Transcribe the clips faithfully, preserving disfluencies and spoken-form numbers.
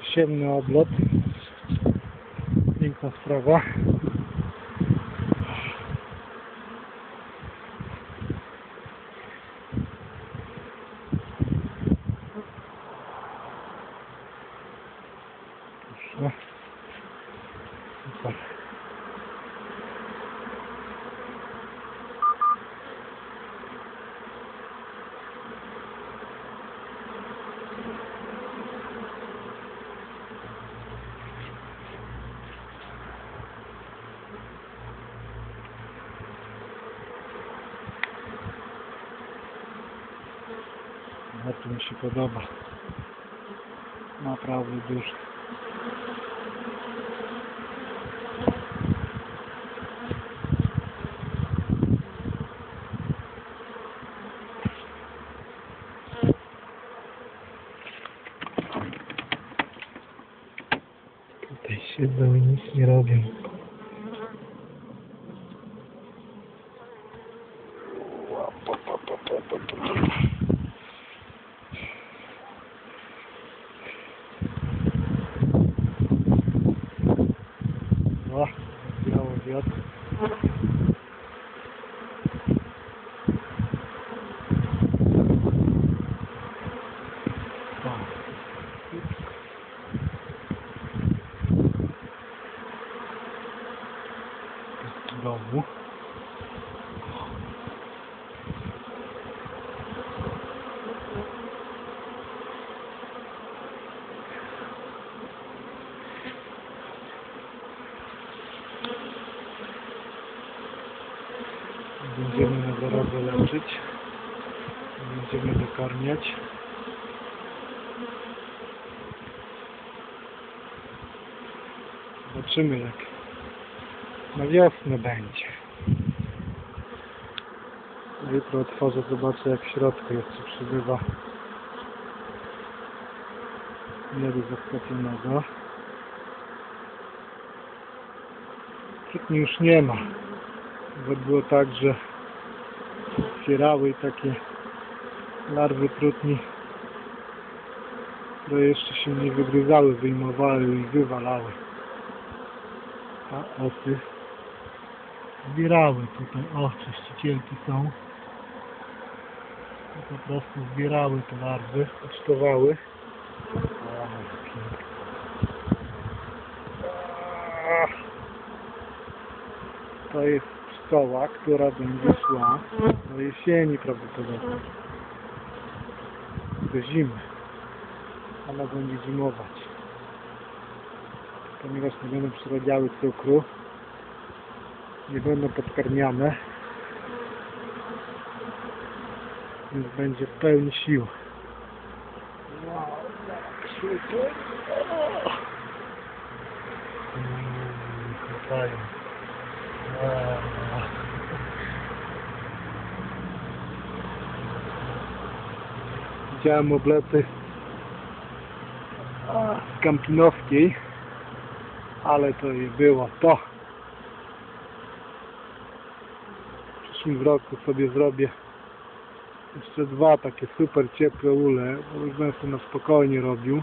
Osiemny oblot. Piękna sprawa. Proszę. Super. Bardzo mi się podoba. Naprawdę dużo. Tutaj siedzą i nic nie robią. O, biało wiatr. Znowu. Będziemy na drodze leczyć. Będziemy dokarmiać. Zobaczymy, jak na wiosnę będzie. Jutro otworzę, zobaczę, jak w środku jeszcze przybywa medu zasklepionego. Trutni już nie ma. Bo było tak, że otwierały takie larwy trutni, które jeszcze się nie wygryzały, wyjmowały i wywalały. A osy zbierały tutaj. O, czyścicielki są. I po prostu zbierały te larwy, ucztowały. O, pięknie. To jest pszczoła, która będzie szła do jesieni prawdopodobnie. Do zimy. Ona będzie zimować. Ponieważ nie będą przerabiały cukru, nie będą podkarmiane, więc będzie w pełni sił. Wow, tak super! Chłopają. Widziałem oblety z Kampinowskiej, ale to nie było to. W przyszłym roku sobie zrobię jeszcze dwa takie super ciepłe ule, bo już będę sobie na spokojnie robił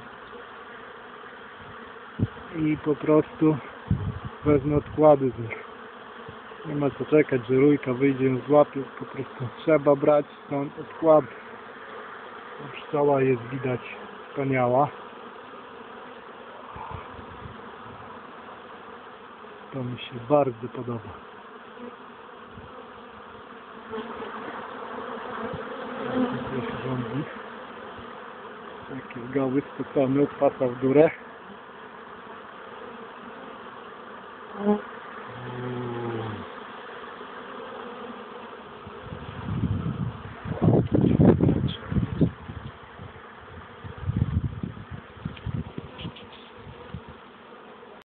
i po prostu wezmę odkłady z nich. Nie ma co czekać, że rójka wyjdzie, ją złapie, po prostu trzeba brać stąd odkłady. Pszczoła jest widać wspaniała. To mi się bardzo podoba. Tutaj się rządzi. Taki goły, spocony, od pasa w górę.